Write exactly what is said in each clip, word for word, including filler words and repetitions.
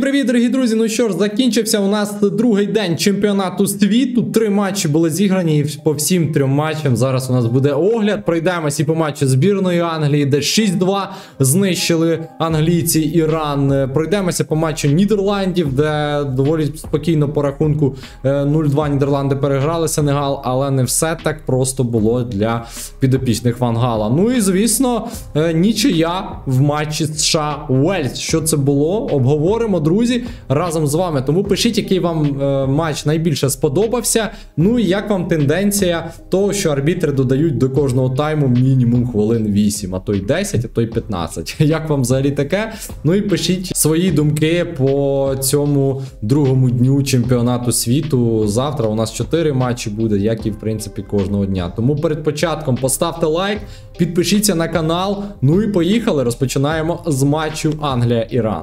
привіт, дорогі друзі! Ну що ж, закінчився у нас другий день чемпіонату світу. Три матчі були зіграні, і по всім трьом матчам зараз у нас буде огляд. Пройдемось і по матчу збірної Англії, де шість-два знищили англійці Іран. Пройдемося по матчу Нідерландів, де доволі спокійно по рахунку нуль-два Нідерланди переграли Сенегал, але не все так просто було для підопічних Ван Гала. Ну і, звісно, нічия в матчі США-Уельс. Що це було? Обговоримо, друзі, разом з вами. Тому пишіть, який вам е, матч найбільше сподобався. Ну і як вам тенденція того, що арбітри додають до кожного тайму мінімум хвилин вісім, а то й десять, а то й п'ятнадцять. Як вам взагалі таке? Ну і пишіть свої думки по цьому другому дню чемпіонату світу. Завтра у нас чотири матчі буде, як і в принципі кожного дня. Тому перед початком поставте лайк, підпишіться на канал. Ну і поїхали. Розпочинаємо з матчу Англія-Іран.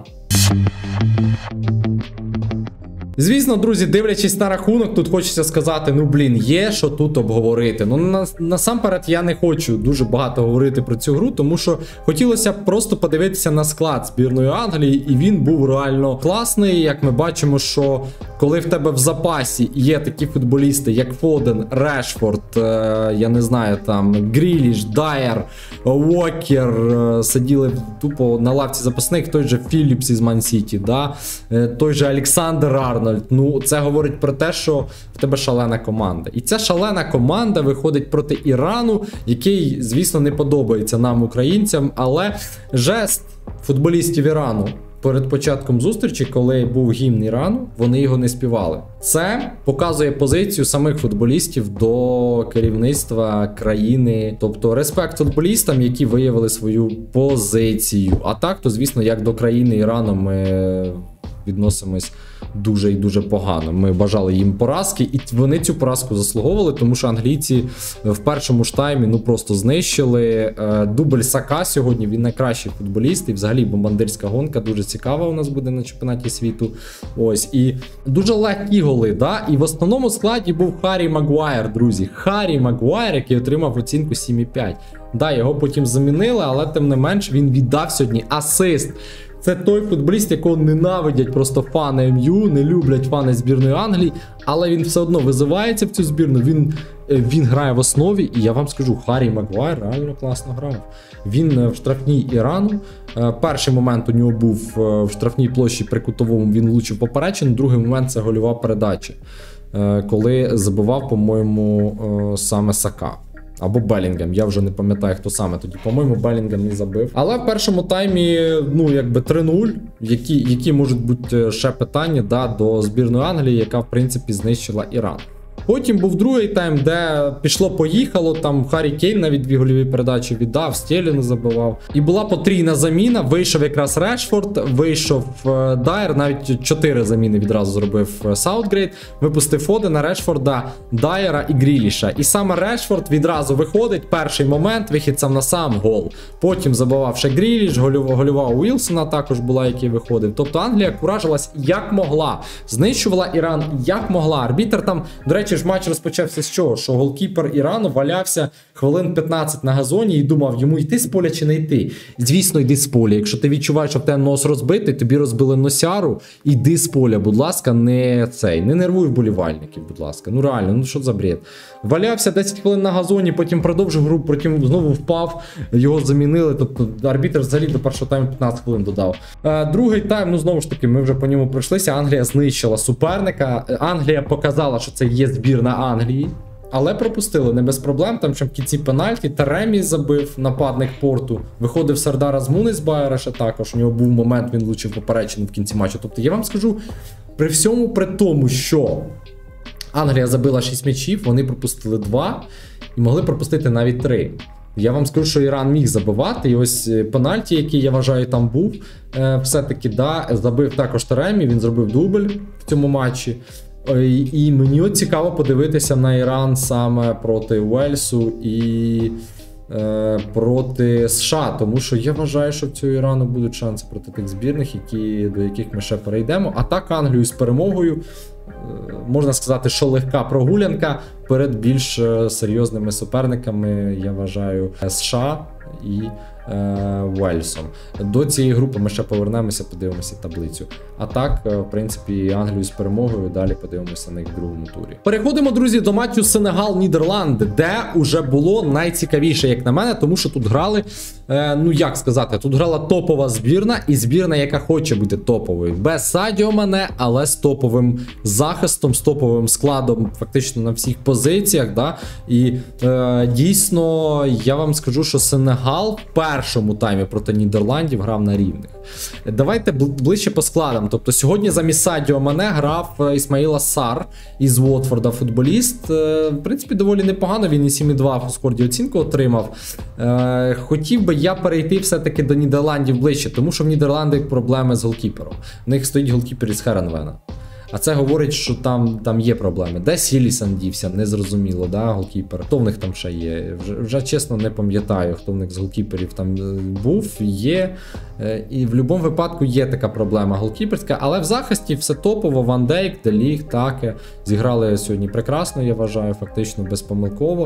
Звісно, друзі, дивлячись на рахунок, тут хочеться сказати, ну блін, є що тут обговорити. Ну на, насамперед я не хочу дуже багато говорити про цю гру, тому що хотілося просто подивитися на склад збірної Англії, і він був реально класний. Як ми бачимо, що коли в тебе в запасі є такі футболісти, як Фоден, Решфорд, е, я не знаю, там, Гріліш, Дайер, Уокер, е, сиділи тупо на лавці запасних, той же Філіпс із Ман-Сіті, да? е, той же Олександр Арнольд. Ну, це говорить про те, що в тебе шалена команда. І ця шалена команда виходить проти Ірану, який, звісно, не подобається нам, українцям, але жест футболістів Ірану перед початком зустрічі, коли був гімн Ірану, вони його не співали. Це показує позицію самих футболістів до керівництва країни. Тобто респект футболістам, які виявили свою позицію. А так, то, звісно, як до країни Ірану ми відносимось дуже і дуже погано. Ми бажали їм поразки, і вони цю поразку заслуговували, тому що англійці в першому ж таймі ну просто знищили. Дубль Сака сьогодні, він найкращий футболіст, і взагалі бомбардирська гонка дуже цікава у нас буде на чемпіонаті світу. Ось, і дуже легкі голи, да? І в основному складі був Харрі Магуайр, друзі. Харрі Магуайр, який отримав оцінку сім і п'ять. Да, його потім замінили, але тим не менш він віддав сьогодні асист. Це той футболіст, якого ненавидять просто фани ем ю, не люблять фани збірної Англії, але він все одно визивається в цю збірну, він, він грає в основі, і я вам скажу, Харрі Магуайр реально класно грав. Він в штрафній Ірану, перший момент у нього був в штрафній площі при кутовому, він влучив поперечину, другий момент це гольова передача, коли забивав, по-моєму, саме Сака. Або Белінгем, я вже не пам'ятаю, хто саме тоді. По-моєму, Белінгем не забив. Але в першому таймі, ну, якби три нуль, які, які можуть бути ще питання, да, до збірної Англії, яка, в принципі, знищила Іран. Потім був другий тайм, де пішло-поїхало, там Харрі Кейн навіть дві гольові передачі віддав, Стєлін забивав. І була потрійна заміна, вийшов якраз Решфорд, вийшов Дайер, навіть чотири заміни відразу зробив Саутгейт, випустив Фодена, Решфорда, Дайера і Гріліша. І саме Решфорд відразу виходить, перший момент, вихід сам на сам, гол. Потім забивав ще Гріліш, гольова у Уілсона також була, який виходив. Тобто Англія куражилась як могла, знищувала Іран як могла. Арбітр там, до речі, ж матч розпочався з чого? Що голкіпер Ірану валявся хвилин п'ятнадцять на газоні і думав, йому йти з поля чи не йти. Звісно, йди з поля. Якщо ти відчуваєш, що в тебе нос розбитий, тобі розбили носяру, йди з поля, будь ласка, не цей, не нервуй вболівальників, будь ласка. Ну реально, ну що за бред? Валявся десять хвилин на газоні, потім продовжив гру, потім знову впав, його замінили, тобто арбітр взагалі до першого тайму п'ятнадцять хвилин додав. А, другий тайм, ну знову ж таки, ми вже по ньому пройшлися, Англія знищила суперника, Англія показала, що це є збірна Англії, але пропустили не без проблем, там ще в кінці пенальті, Таремі забив, нападник Порту, виходив Сардар Азмуни з Байера ще також, у нього був момент, він влучив поперечину в кінці матчу. Тобто я вам скажу, при всьому при тому, що Англія забила шість м'ячів, вони пропустили два і могли пропустити навіть три. Я вам скажу, що Іран міг забивати, і ось пенальті, який, я вважаю, там був, все-таки, да, забив також Таремі, він зробив дубль в цьому матчі. І мені от цікаво подивитися на Іран саме проти Уельсу і е, проти США, тому що я вважаю, що в цього Ірану будуть шанси проти тих збірних, які, до яких ми ще перейдемо. А так Англію з перемогою, е, можна сказати, що легка прогулянка перед більш серйозними суперниками, я вважаю, США і е, Уельсом. До цієї групи ми ще повернемося, подивимося таблицю. А так, е, в принципі, Англію з перемогою, далі подивимося на їх в другому турі. Переходимо, друзі, до матчу Сенегал-Нідерланди, де уже було найцікавіше, як на мене, тому що тут грали, е, ну як сказати, тут грала топова збірна і збірна, яка хоче бути топовою. Без Садіо Мане, але з топовим захистом, з топовим складом фактично на всіх позиціях. Да? І е, дійсно, я вам скажу, що Сенегал в першому таймі проти Нідерландів грав на рівних. Давайте ближче по складам. Тобто сьогодні замість Садіо Мане грав Ісмаїл Сар із Уотфорда, футболіст. Е, в принципі, доволі непогано, він і сім і два в скорді оцінку отримав. Е, хотів би я перейти все-таки до Нідерландів ближче, тому що в Нідерландах проблеми з голкіпером. В них стоїть голкіпер із Херенвена. А це говорить, що там, там є проблеми. Де Сілісан дівся, незрозуміло, да, голкіпер. Хто в них там ще є? Вже, вже чесно не пам'ятаю, хто в них з голкіперів там був, є. І в будь-якому випадку є така проблема голкіперська, але в захисті все топово. Ван Дейк, Де Ліг, Таке зіграли сьогодні прекрасно, я вважаю, фактично безпомилково.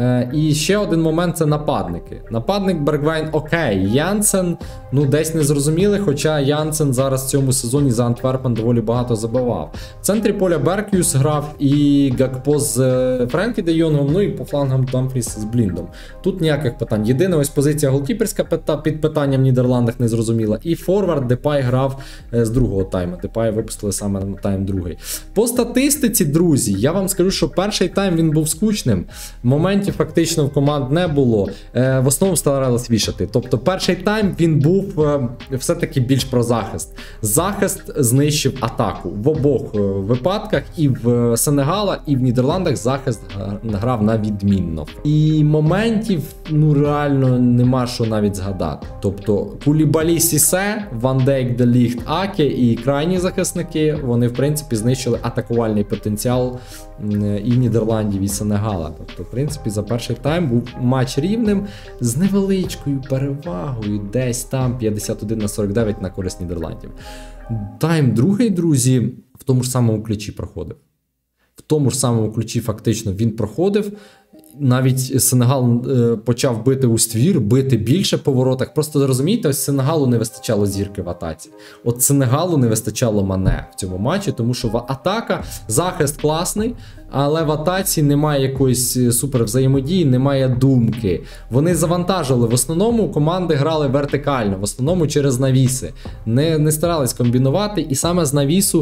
І ще один момент – це нападники. Нападник Бергвайн окей, Янсен, ну десь не зрозуміли, хоча Янсен зараз в цьому сезоні за Антверпен доволі багато забивав. В центрі поля Берк'юс грав і Гакпо з Френкі де Йонгом, ну і по флангам Дамфріс з Бліндом. Тут ніяких питань. Єдина ось позиція голкіперська під питанням в Нідерландах не зрозуміла. І форвард Депай грав з другого тайму. Депай випустили саме на тайм другий. По статистиці, друзі, я вам скажу, що перший тайм він був скучним. Моментів фактично в команд не було. В основному старались вішати. Тобто перший тайм він був все-таки більш про захист. Захист знищив атаку. В обох випадках і в Сенегала, і в Нідерландах захист грав на відмінно. І моментів, ну реально нема що навіть згадати. Тобто Кулібалі, Сісе, Ван Дейк, Де Ліг, Аке і крайні захисники, вони в принципі знищили атакувальний потенціал і Нідерландів, і Сенегала. Тобто, в принципі, за перший тайм був матч рівним з невеличкою перевагою, десь там п'ятдесят один на сорок дев'ять на користь Нідерландів. Тайм другий, друзі, в тому ж самому ключі проходив. В тому ж самому ключі фактично він проходив. Навіть Сенегал е, почав бити у ствір, бити більше по воротах. Просто розумієте, ось Сенегалу не вистачало зірки в атаці. От Сенегалу не вистачало Мане в цьому матчі, тому що атака, захист класний, але в атаці немає якоїсь супер взаємодії, немає думки. Вони завантажили. В основному команди грали вертикально, в основному через навіси. Не, не старались комбінувати, і саме з навісу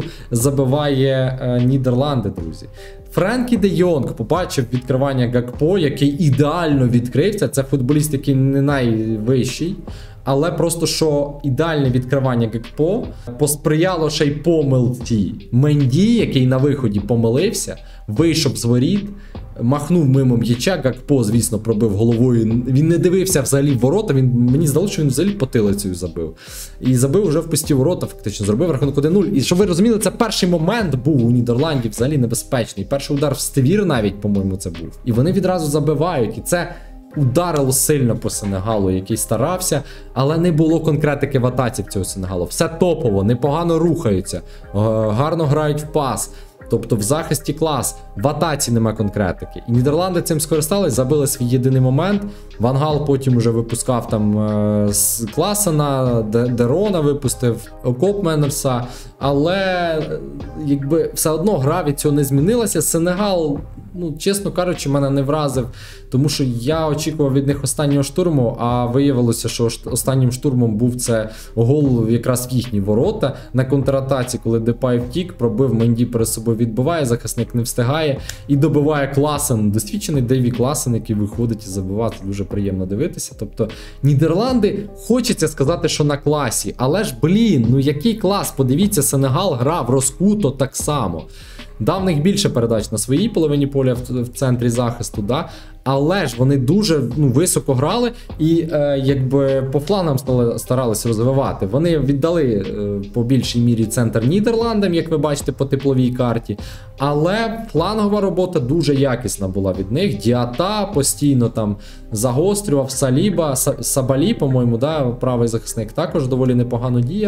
забиває е, Нідерланди, друзі. Френкі де Йонг побачив відкривання Гакпо, який ідеально відкрився. Це футболіст, який не найвищий. Але просто що ідеальне відкривання Гакпо посприяло ще й помилці Менді, який на виході помилився, вийшов з воріт, махнув мимо м'яча, Гакпо, звісно, пробив головою. Він не дивився взагалі в ворота, він, мені здалося, що він взагалі потилицею забив. І забив уже в пусті ворота, фактично, зробив рахунок один нуль. І щоб ви розуміли, це перший момент був у Нідерландів взагалі небезпечний. Перший удар в ствір навіть, по-моєму, це був. І вони відразу забивають. І це ударило сильно по Сенегалу, який старався, але не було конкретики в атаці в цього Сенегалу. Все топово, непогано рухаються, гарно грають в пас. Тобто в захисті клас, в атаці нема конкретики. І Нідерланди цим скористались, забили свій єдиний момент. Ван Гал потім уже випускав там е, Класена, Дерона випустив, Копменерса. Але якби все одно гра від цього не змінилася. Сенегал, ну, чесно кажучи, мене не вразив, тому що я очікував від них останнього штурму, а виявилося, що останнім штурмом був це гол якраз в їхні ворота. На контратаці, коли Депай втік, пробив, Менді перед собою відбиває, захисник не встигає і добиває Класен. Досвідчений Дейві Класен, який виходить і забивати, дуже приємно дивитися. Тобто Нідерланди, хочеться сказати, що на класі, але ж, блін, ну який клас, подивіться, Сенегал грав розкуто так само. Дав в них більше передач на своїй половині поля в, в центрі захисту, да? Але ж вони дуже ну, високо грали і е, якби по флангам старалися розвивати. Вони віддали е, по більшій мірі центр Нідерландам, як ви бачите по тепловій карті. Але флангова робота дуже якісна була від них. Діата постійно там загострював, Саліба, Сабалі, по-моєму, да, правий захисник також доволі непогано діяв.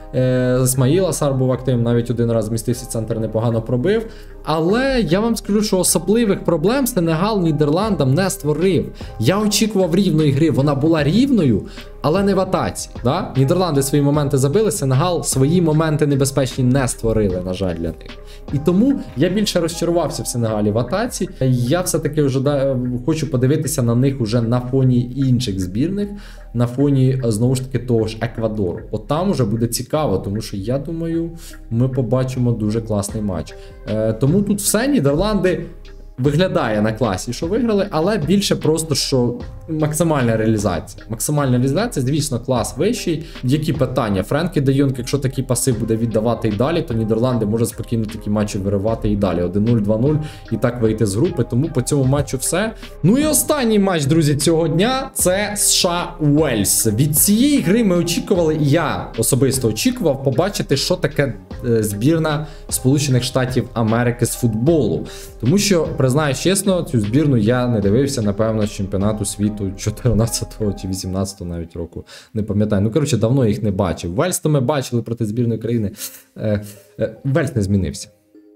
Е, Ісмаїл Асар був активним, навіть один раз змістився центр, непогано пробив. Але я вам скажу, що особливих проблем Сенегал Нідерландам не створив. Я очікував рівної гри, вона була рівною, але не в атаці. Да? Нідерланди свої моменти забили, Сенегал свої моменти небезпечні не створили, на жаль, для них. І тому я більше розчарувався в Сенегалі в атаці. Я все-таки вже да, хочу подивитися на них уже на фоні інших збірних, на фоні, знову ж таки, того ж Еквадору. От там уже буде цікаво, тому що, я думаю, ми побачимо дуже класний матч. Е, тому тут все, Нідерланди виглядає на класі, що виграли, але більше просто, що максимальна реалізація. Максимальна реалізація, звісно, клас вищий. Які питання? Френкі де Йонг, якщо такий пасив буде віддавати і далі, то Нідерланди може спокійно такі матчі виривати і далі. один нуль, два нуль і так вийти з групи. Тому по цьому матчу все. Ну і останній матч, друзі, цього дня – це США-Уельс. Від цієї гри ми очікували, і я особисто очікував, побачити, що таке збірна Сполучених Штатів Америки з футболу. Тому що, признаюсь чесно, цю збірну я не дивився, напевно, з чемпіонату світу чотирнадцятого чи вісімнадцятого навіть року. Не пам'ятаю. Ну, коротше, давно їх не бачив. Вельс то ми бачили проти збірної країни. Е, е, Вельс не змінився.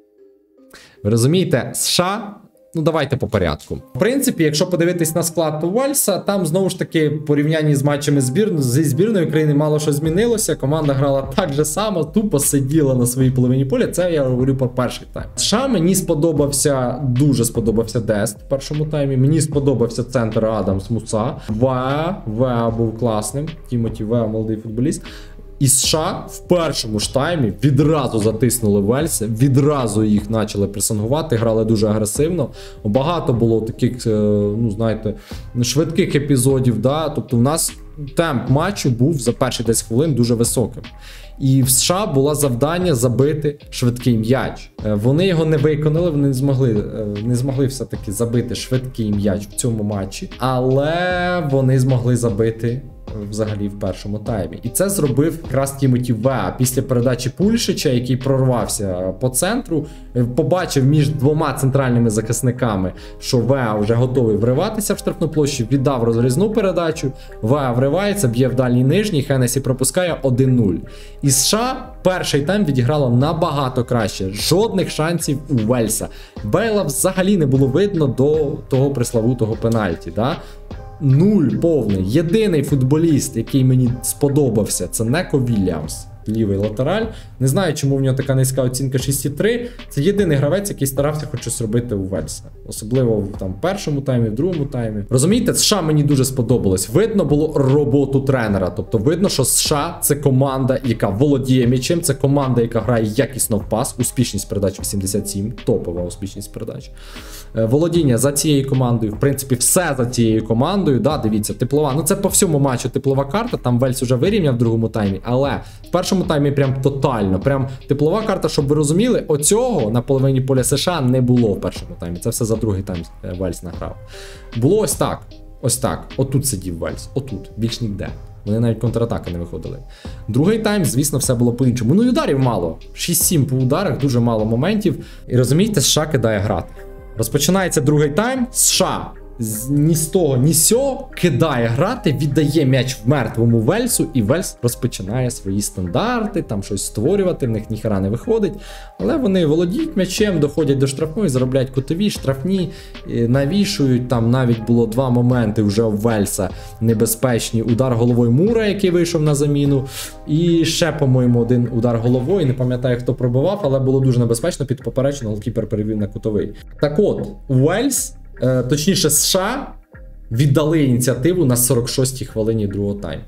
Ви розумієте, США... Ну, давайте по порядку. В принципі, якщо подивитись на склад Уельса, там, знову ж таки, в порівнянні з матчами збір... зі збірною країни мало що змінилося. Команда грала так же само, тупо сиділа на своїй половині поля. Це я говорю про перший тайм. США мені сподобався, дуже сподобався Дест в першому таймі. Мені сподобався центр Адамс Муса. Веа, Веа був класним. Тімоті Веа, молодий футболіст. І США в першому ж таймі відразу затиснули Вельс, відразу їх почали пресингувати, грали дуже агресивно. Багато було таких, ну знаєте, швидких епізодів. Да? Тобто в нас темп матчу був за перші десять хвилин дуже високим. І в США було завдання забити швидкий м'яч. Вони його не виконали, вони не змогли, не змогли все-таки забити швидкий м'яч в цьому матчі, але вони змогли забити взагалі в першому таймі. І це зробив якраз Тімоті Веа після передачі Пульшича, який прорвався по центру, побачив між двома центральними захисниками, що Веа вже готовий вриватися в штрафну площу, віддав розрізну передачу, Веа вривається, б'є в дальній нижній, Хеннесі пропускає один нуль. І США перший тайм відіграло набагато краще. Жодних шансів у Вельса. Бейла взагалі не було видно до того преславутого пенальті, да? Нуль повний. Єдиний футболіст, який мені сподобався, це Неко Вільямс, лівий латераль. Не знаю, чому в нього така низька оцінка шість цілих три. Це єдиний гравець, який старався хоч щось робити у Вельса. Особливо в там, першому таймі, в другому таймі. Розумієте, США мені дуже сподобалось. Видно було роботу тренера. Тобто видно, що США – це команда, яка володіє м'ячем, це команда, яка грає якісно в пас, успішність передач вісімдесят сім, топова успішність передач. Володіння за цією командою, в принципі, все за цією командою. Да, дивіться, теплова. Ну це по всьому матчу теплова карта, там Вельс уже вирівняв в другому таймі, але в першому таймі прям тотально, прям теплова карта, щоб ви розуміли, оцього на половині поля США не було в першому таймі. Це все за другий тайм Вельс награв. Було ось так, ось так, отут сидів Вельс, отут, більш ніде. Вони навіть контратаки не виходили. Другий тайм, звісно, все було по-іншому. Ну і ударів мало, шість сім по ударах, дуже мало моментів. І розумієте, США кидає грати. Розпочинається другий тайм, США ні з того, ні з сього кидає грати, віддає м'яч в мертвому Вельсу, і Вельс розпочинає свої стандарти, там щось створювати, в них ніхера не виходить. Але вони володіють м'ячем, доходять до штрафної, заробляють кутові, штрафні, навішують. Там навіть було два моменти вже у Вельса небезпечні. Удар головою Мура, який вийшов на заміну, і ще, по-моєму, один удар головою, не пам'ятаю, хто пробивав, але було дуже небезпечно, під поперечину голкіпер перевів на кутовий. Так от, Вельс, точніше США, віддали ініціативу на сорок шостій хвилині другого тайму.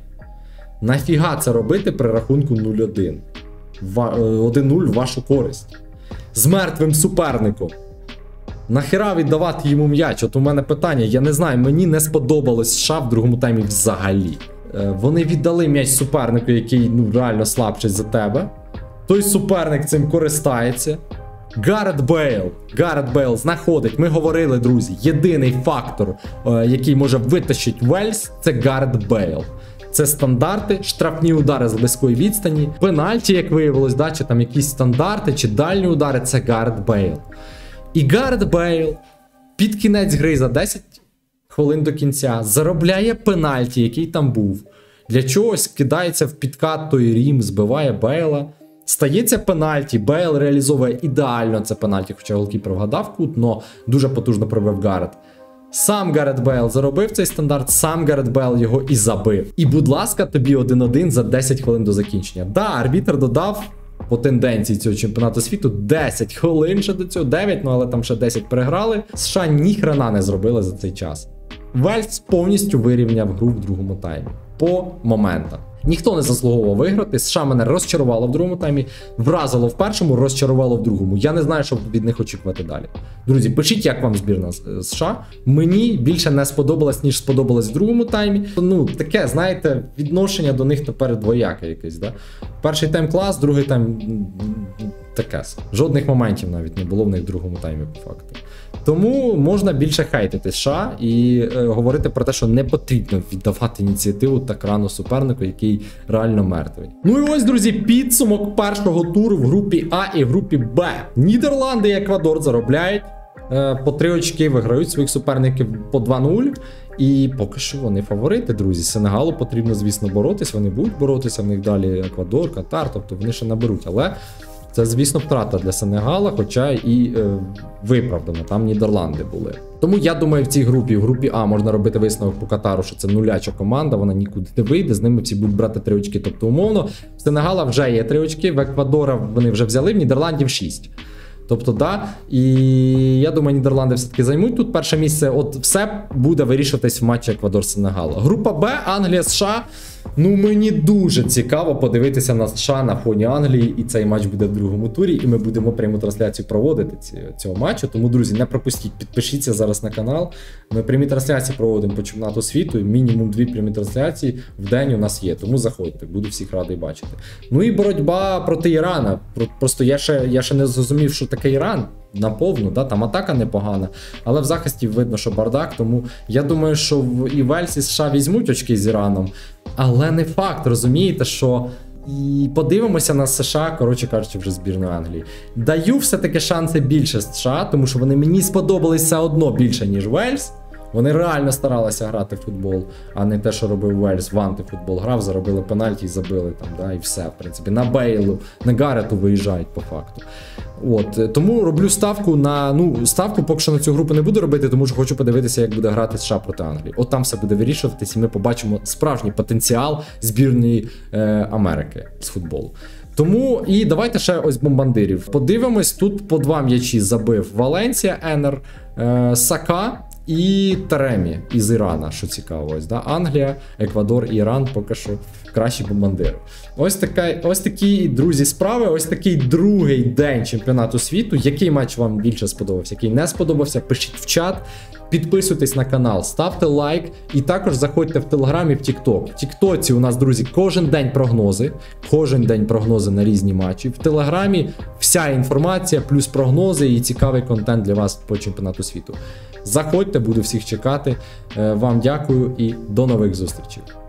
Нафіга це робити при рахунку нуль один? один нуль в вашу користь. З мертвим суперником. Нахіра віддавати йому м'яч? От у мене питання, я не знаю, мені не сподобалось США в другому таймі взагалі. Вони віддали м'яч супернику, який ну, реально слабший за тебе. Той суперник цим користається. Гарет Бейл, Гарет Бейл знаходить, ми говорили, друзі, єдиний фактор, е, який може витащити Вельс, це Гарет Бейл. Це стандарти, штрафні удари з близької відстані, пенальті, як виявилось, да, чи там якісь стандарти, чи дальні удари, це Гарет Бейл. І Гарет Бейл під кінець гри за десять хвилин до кінця заробляє пенальті, який там був. Для чогось кидається в підкат той Рім, збиває Бейла. Стається пенальті, Бейл реалізовує ідеально це пенальті, хоча голкіпер вгадав кут, но дуже потужно пробив Гарет. Сам Гарет Бейл заробив цей стандарт, сам Гарет Бейл його і забив. І, будь ласка, тобі один-один за десять хвилин до закінчення. Да, арбітр додав по тенденції цього чемпіонату світу десять хвилин ще до цього, дев'ять, ну але там ще десять переграли. США ніхрена не зробили за цей час. Вельс повністю вирівняв гру в другому таймі. По моментах. Ніхто не заслуговував виграти. США мене розчарувало в другому таймі, вразило в першому, розчарувало в другому. Я не знаю, що від них очікувати далі. Друзі, пишіть, як вам збірна США. Мені більше не сподобалось, ніж сподобалось в другому таймі. Ну, таке, знаєте, відношення до них тепер двояке якесь, да? Перший тайм клас, другий тайм таке. Жодних моментів навіть не було в них в другому таймі, по факту. Тому можна більше хейтити США і е, говорити про те, що не потрібно віддавати ініціативу так рано супернику, який реально мертвий. Ну і ось, друзі, підсумок першого туру в групі А і групі Б. Нідерланди і Еквадор заробляють е, по три очки, виграють своїх суперників по два нуль. І поки що вони фаворити, друзі. Сенегалу потрібно, звісно, боротись, вони будуть боротися, в них далі Еквадор, Катар, тобто вони ще наберуть, але це, звісно, втрата для Сенегала, хоча і е, виправдано, там Нідерланди були. Тому я думаю, в цій групі, в групі А можна робити висновок по Катару, що це нуляча команда, вона нікуди не вийде, з ними всі будуть брати три очки, тобто умовно. В Сенегала вже є три очки, в Еквадора вони вже взяли, в Нідерландів шість. Тобто, да, і я думаю, Нідерланди все-таки займуть тут перше місце. От все буде вирішуватись в матчі Еквадор-Сенегала. Група Б, Англія, США. Ну, мені дуже цікаво подивитися на США на фоні Англії, і цей матч буде в другому турі, і ми будемо пряму трансляцію проводити ці, цього матчу. Тому, друзі, не пропустіть, підпишіться зараз на канал. Ми прямі трансляції проводимо по чемпіонату світу, і мінімум дві прямі трансляції в день у нас є. Тому заходьте, буду всіх радий бачити. Ну і боротьба проти Ірана. Просто я ще, я ще не зрозумів, що таке Іран. Наповну, да, там атака непогана, але в захисті видно, що бардак, тому я думаю, що і Вельс, і США візьмуть очки з Іраном, але не факт, розумієте, що і подивимося на США, коротше кажучи, вже збірної Англії. Даю все-таки шанси більше США, тому що вони мені сподобались все одно більше, ніж Вельс. Вони реально старалися грати в футбол, а не те, що робив Вельс, в антифутбол грав, заробили пенальті і забили там, да, і все, в принципі. На Бейлу, на Гарету виїжджають по факту. От, тому роблю ставку на, ну, ставку поки що на цю групу не буду робити, тому що хочу подивитися, як буде грати США проти Англії. От там все буде вирішуватись, і ми побачимо справжній потенціал збірної е, Америки з футболу. Тому і давайте ще ось бомбардирів. Подивимось, тут по два м'ячі забив Валенсія, Енер, е, Сака і Таремі із Ірана, що цікаво. Ось, да? Англія, Еквадор і Іран поки що кращі бомбардири. Ось, така, ось такі, друзі, справи, ось такий другий день чемпіонату світу. Який матч вам більше сподобався, який не сподобався, пишіть в чат. Підписуйтесь на канал, ставте лайк і також заходьте в Телеграм і в Тікток. В Тіктоці у нас, друзі, кожен день прогнози, кожен день прогнози на різні матчі. В Телеграмі вся інформація, плюс прогнози і цікавий контент для вас по чемпіонату світу. Заходьте, буду всіх чекати. Вам дякую і до нових зустрічей.